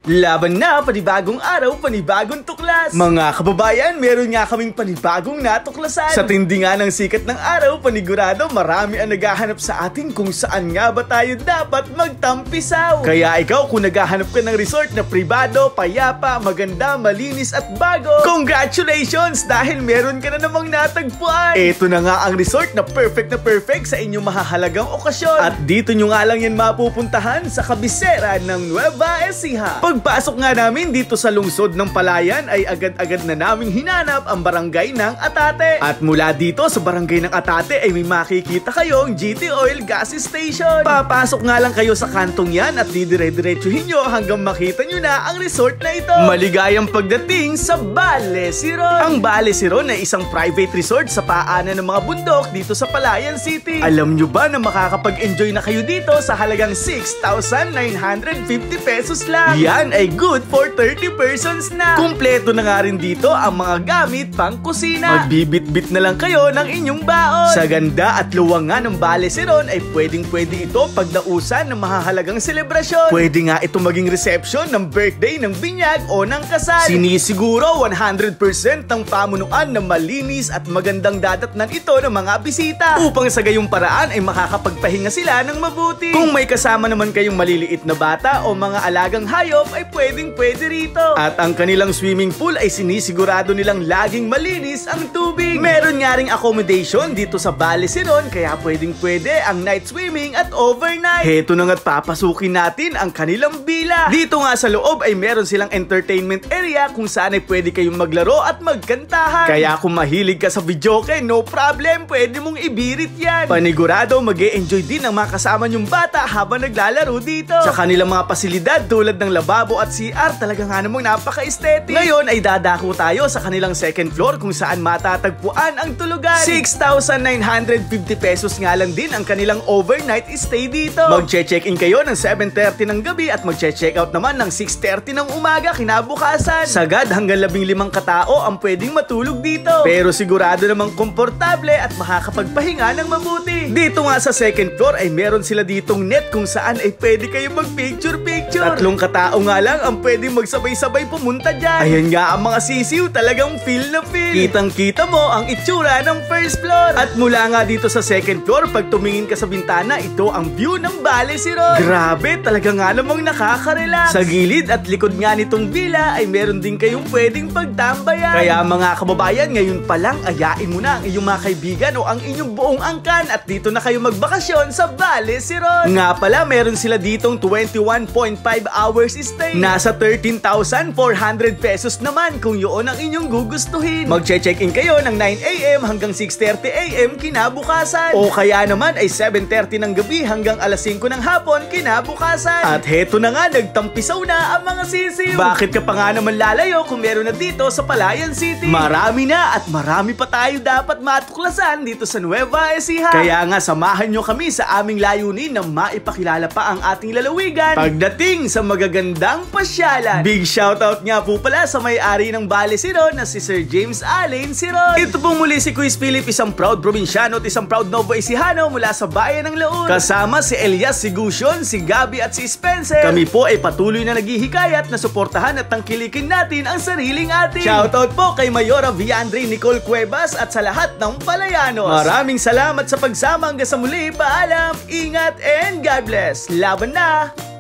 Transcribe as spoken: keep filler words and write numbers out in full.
Laban na, panibagong araw, panibagong tuklas. Mga kababayan, meron nga kaming panibagong natuklasan. Sa tindi nga ng sikat ng araw, panigurado marami ang naghahanap sa atin kung saan nga ba tayo dapat magtampisaw. Kaya ikaw, kung naghahanap ka ng resort na pribado, payapa, maganda, malinis at bago, congratulations! Dahil meron ka na namang natagpuan. Ito na nga ang resort na perfect na perfect sa inyong mahahalagang okasyon. At dito nyo nga lang yan mapupuntahan sa kabisera ng Nueva Ecija. Pagpasok nga namin dito sa lungsod ng Palayan ay agad-agad na naming hinanap ang barangay ng Atate. At mula dito sa barangay ng Atate ay may makikita kayong G T Oil Gas Station. Papasok nga lang kayo sa kantong yan at didire-diretsuhin nyo hanggang makita nyo na ang resort na ito. Maligayang pagdating sa Balesiron. Ang Balesiron ay isang private resort sa paanan ng mga bundok dito sa Palayan City. Alam nyo ba na makakapag-enjoy na kayo dito sa halagang six thousand nine hundred fifty pesos lang? Yan ay good for thirty persons na. Kumpleto na nga rin dito ang mga gamit pang kusina. Magbibit-bit na lang kayo ng inyong baon. Sa ganda at luwang nga ng Balesiron ay pwedeng-pwede ito pagdausan ng mahahalagang selebrasyon. Pwede nga ito maging reception ng birthday, ng binyag o ng kasal. Sinisiguro one hundred percent ng pamunuan na malinis at magandang dadatnan ito ng mga bisita upang sa gayong paraan ay makakapagpahinga sila ng mabuti. Kung may kasama naman kayong maliliit na bata o mga alagang hayop ay pwedeng pwede rito. At ang kanilang swimming pool ay sinisigurado nilang laging malinis ang tubig. Meron nga ring accommodation dito sa Balesiron kaya pwedeng pwede ang night swimming at overnight. Heto na nga't papasukin natin ang kanilang villa. Dito nga sa loob ay meron silang entertainment area kung saan ay pwede kayong maglaro at magkantahan. Kaya kung mahilig ka sa videoke, no problem, pwede mong ibirit yan. Panigurado mag-e-enjoy din ang mga kasama nyong bata habang naglalaro dito. Sa kanilang mga pasilidad tulad ng lababo at C R, talaga nga namang napaka-aesthetic. Ngayon ay dadako tayo sa kanilang second floor kung saan matatagpuan ang tulugan. six thousand nine hundred fifty pesos nga lang din ang kanilang overnight stay dito. Magche-check-in kayo ng seven thirty ng gabi at magche-check out naman ng six thirty ng umaga kinabukasan. Sagad hanggang labing limang katao ang pwedeng matulog dito. Pero sigurado namang komportable at makakapagpahinga ng mabuti. Dito nga sa second floor ay meron sila ditong net kung saan ay pwede kayong mag-picture-picture. Tatlong katao nga lang ang pwedeng magsabay-sabay pumunta dyan. Ayan nga ang mga sisiw, talagang feel na feel. Kitang-kita mo ang itsura ng first floor. At mula nga dito sa second floor, pag tumingin ka sa bintana, ito ang view ng Balesiron. Grabe, talaga nga namang nakaka-relax. Sa gilid at likod nga nitong villa ay meron din kayong pwedeng pagtambayan. Kaya mga kababayan, ngayon pa lang ayain mo na ang iyong mga kaibigan o ang inyong buong angkan at dito na kayo magbakasyon sa Balesiron. Nga pala, meron sila ditong twenty-one point five hours stay. Nasa thirteen thousand four hundred pesos naman kung yun ang inyong gugustuhin. Magche-check-in kayo ng nine A M hanggang six thirty A M kinabukasan. O kaya naman ay seven thirty ng gabi hanggang alas singko ng hapon kinabukasan. At heto na nga, nagtampisaw na ang mga sisiw. Bakit ka pa nga naman lalayo kung meron na dito sa Palayan City? Marami na at marami pa tayo dapat matuklasan dito sa Nueva Ecija. Kaya nga samahan nyo kami sa aming layunin na maipakilala pa ang ating lalawigan pagdating sa magagandang pasyalan. Big shoutout nga po pala sa may-ari ng Balesiron na si Sir James Allen Siron. Ito po muli si Quiz Philip, isang proud probinsyano at isang proud Novo Ecijano mula sa bayan ng Laon. Kasama si Elias Sigusion, si Gabi at si Spencer. Kami po ay patuloy na naghihikayat na suportahan at tangkilikin natin ang sariling atin. Shoutout po kay Mayora Viandre Nicole Cuevas at sa lahat ng Palayanos. Maraming salamat sa pagsama hanggang sa muli. Paalam, ingat and God bless. Laban na!